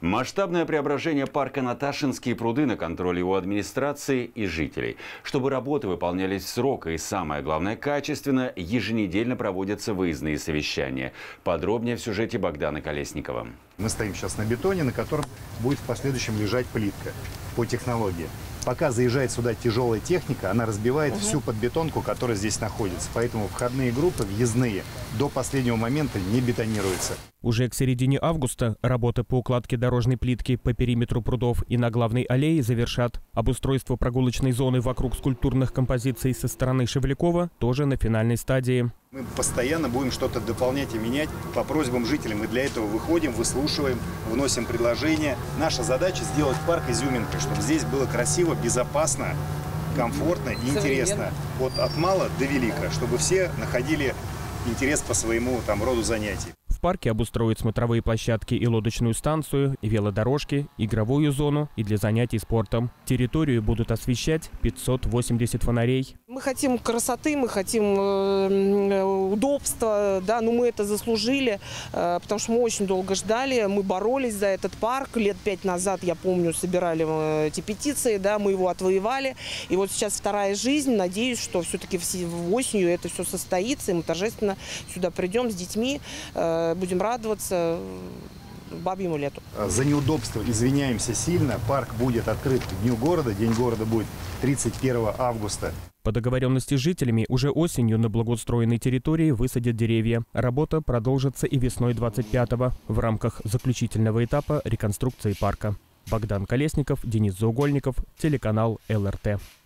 Масштабное преображение парка Наташинские пруды на контроле у администрации и жителей. Чтобы работы выполнялись в срок и, самое главное, качественно, еженедельно проводятся выездные совещания. Подробнее в сюжете Богдана Колесникова. Мы стоим сейчас на бетоне, на котором будет в последующем лежать плитка по технологии. Пока заезжает сюда тяжелая техника, она разбивает всю подбетонку, которая здесь находится. Поэтому входные группы, въездные, до последнего момента не бетонируются. Уже к середине августа работы по укладке дорожной плитки по периметру прудов и на главной аллее завершат. Обустройство прогулочной зоны вокруг скульптурных композиций со стороны Шевлякова тоже на финальной стадии. Мы постоянно будем что-то дополнять и менять по просьбам жителей. Мы для этого выходим, выслушиваем, вносим предложения. Наша задача сделать парк изюминкой, чтобы здесь было красиво, безопасно, комфортно и интересно. Вот от мала до велика, чтобы все находили интерес по своему роду занятий. В парке обустроят смотровые площадки и лодочную станцию, и велодорожки, игровую зону и для занятий спортом. Территорию будут освещать 580 фонарей. Мы хотим красоты, мы хотим удобства, да, но мы это заслужили, потому что мы очень долго ждали, мы боролись за этот парк. Лет 5 назад, я помню, собирали эти петиции, да, мы его отвоевали. И вот сейчас вторая жизнь. Надеюсь, что все-таки осенью это все состоится, и мы торжественно сюда придем с детьми, будем радоваться бабьему лету. За неудобство извиняемся сильно. Парк будет открыт к Дню города. День города будет 31 августа. По договоренности с жителями уже осенью на благоустроенной территории высадят деревья. Работа продолжится и весной 25-го в рамках заключительного этапа реконструкции парка. Богдан Колесников, Денис Заугольников, телеканал ЛРТ.